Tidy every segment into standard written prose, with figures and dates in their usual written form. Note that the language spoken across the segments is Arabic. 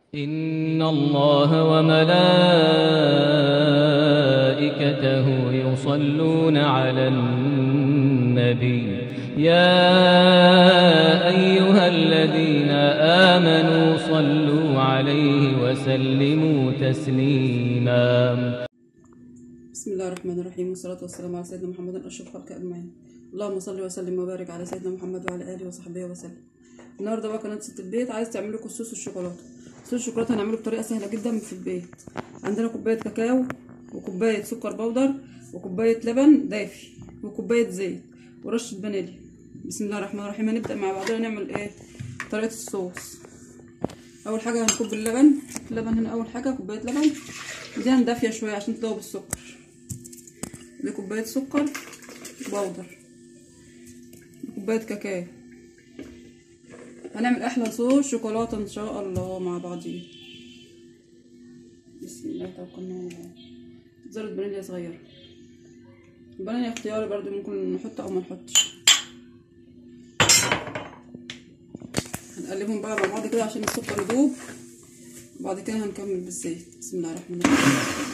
إن الله وملائكته يصلون على النبي يا أيها الذين آمنوا صلوا عليه وسلموا تسليما. بسم الله الرحمن الرحيم، والصلاة والسلام على سيدنا محمد أشرف خلق أجمعين. اللهم صل وسلم وبارك على سيدنا محمد وعلى آله وصحبه وسلم. النهارده بقى قناة ست البيت عايز تعمل لكم صوص الشوكولاتة. صوص الشوكولاتة هنعمله بطريقة سهلة جدا في البيت. عندنا كوباية كاكاو وكوباية سكر بودر وكوباية لبن دافي وكوباية زيت ورشة فانيليا. بسم الله الرحمن الرحيم. هنبدأ مع بعضنا نعمل طريقة الصوص. أول حاجة هنكب اللبن هنا. أول حاجة كوباية لبن دي هندافية شوية عشان تذوب السكر. دي كوباية سكر بودر، كوباية كاكاو. هنعمل احلى صوص شوكولاتة ان شاء الله مع بعضين. بسم الله توكلنا على الله. ذرة فانيليا صغيرة، الفانيليا اختياري برضو، ممكن نحط او ما نحطش. هنقلبهم بقى مع بعض كده عشان السكر يدوب، وبعد كده هنكمل بالزيت. بسم الله الرحمن الرحيم.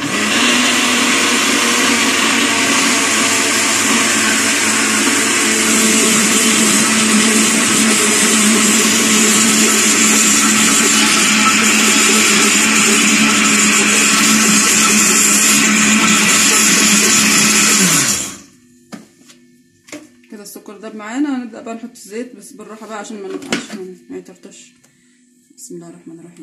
كده السكر داب معانا، هنبدأ بقى نحط الزيت بس بالراحة بقى عشان ما يطرطش. بسم الله الرحمن الرحيم.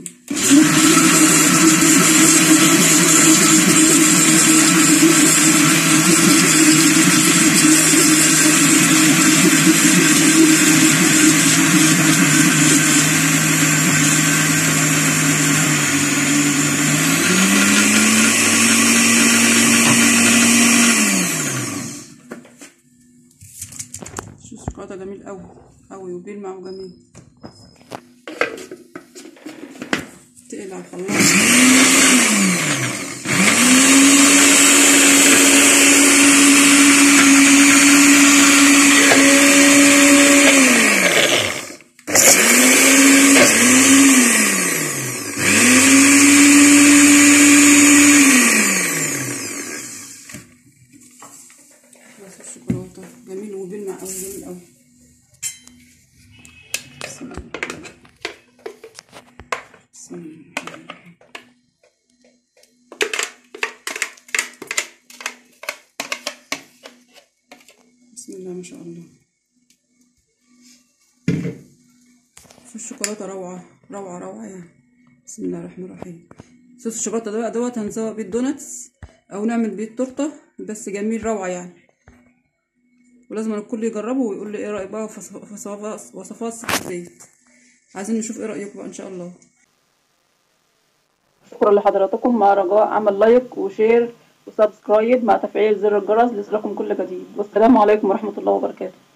الشوكولاتة جميل قوي قوي وبيلمع وجميل. تقل على الخلاط. بس الشوكولاتة جميل وبيلمع قوي، جميل قوي. بسم الله بسم الله بسم الله ما شاء الله. صوص الشوكولاتة روعة روعة روعة يعني. بسم الله الرحمن الرحيم. صوص الشوكولاتة ده بقى دوت هنسوي بيه الدوناتس او نعمل بيه التورته، بس جميل روعة يعني. ولازم الكل يجربه ويقول لي ايه رأيه بقى في وصفات ست البيت. عايزين نشوف ايه رأيكم بقى ان شاء الله. شكرا لحضراتكم، مع رجاء عمل لايك وشير وسبسكرايب مع تفعيل زر الجرس ليصلكم كل جديد. والسلام عليكم ورحمة الله وبركاته.